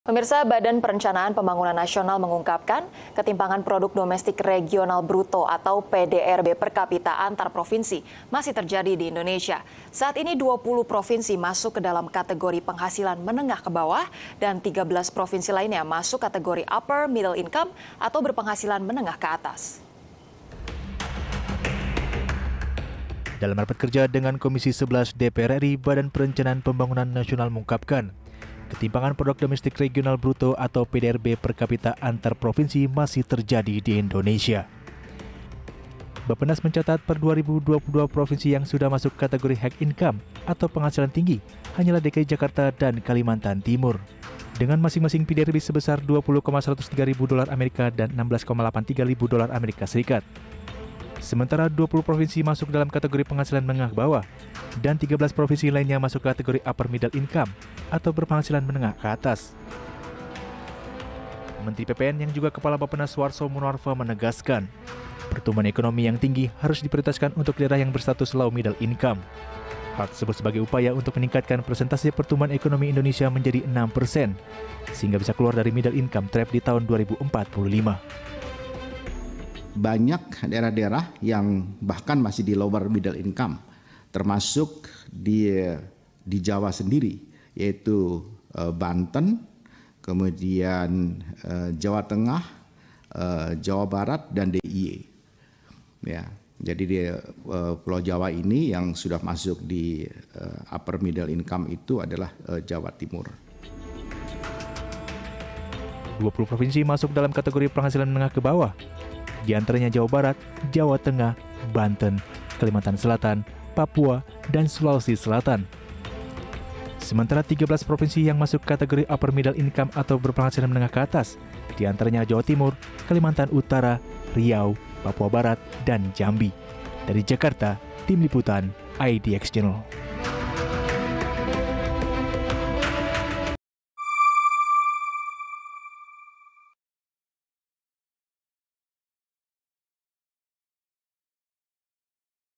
Pemirsa, Badan Perencanaan Pembangunan Nasional mengungkapkan ketimpangan produk domestik regional bruto atau PDRB per kapita antar provinsi masih terjadi di Indonesia. Saat ini 20 provinsi masuk ke dalam kategori penghasilan menengah ke bawah dan 13 provinsi lainnya masuk kategori upper middle income atau berpenghasilan menengah ke atas. Dalam rapat kerja dengan Komisi 11 DPR RI, Badan Perencanaan Pembangunan Nasional mengungkapkan ketimpangan produk domestik regional bruto atau PDRB per kapita antar provinsi masih terjadi di Indonesia. Bappenas mencatat per 2022 provinsi yang sudah masuk kategori high income atau penghasilan tinggi hanyalah DKI Jakarta dan Kalimantan Timur, dengan masing-masing PDRB sebesar $20,103 ribu Amerika dan $16,83 ribu Amerika Serikat. Sementara 20 provinsi masuk dalam kategori penghasilan menengah ke bawah dan 13 provinsi lainnya masuk kategori upper middle income atau berpenghasilan menengah ke atas. Menteri PPN yang juga Kepala Bappenas Suarso Monoarfa menegaskan, pertumbuhan ekonomi yang tinggi harus diprioritaskan untuk daerah yang berstatus low middle income. Hal tersebut sebagai upaya untuk meningkatkan persentase pertumbuhan ekonomi Indonesia menjadi 6%, sehingga bisa keluar dari middle income trap di tahun 2045. Banyak daerah-daerah yang bahkan masih di lower middle income, termasuk di Jawa sendiri, yaitu Banten, kemudian Jawa Tengah, Jawa Barat, dan DIY. Ya, jadi di Pulau Jawa ini yang sudah masuk di upper middle income itu adalah Jawa Timur. 20 provinsi masuk dalam kategori penghasilan menengah ke bawah, di antaranya Jawa Barat, Jawa Tengah, Banten, Kalimantan Selatan, Papua, dan Sulawesi Selatan. Sementara 13 provinsi yang masuk kategori upper middle income atau berpenghasilan menengah ke atas, di antaranya Jawa Timur, Kalimantan Utara, Riau, Papua Barat, dan Jambi. Dari Jakarta, Tim Liputan IDX Channel.